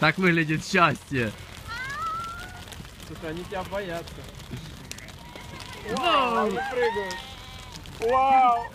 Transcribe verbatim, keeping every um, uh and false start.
Так выглядит счастье. Слушай, они тебя боятся. Вау! Они прыгают. Вау!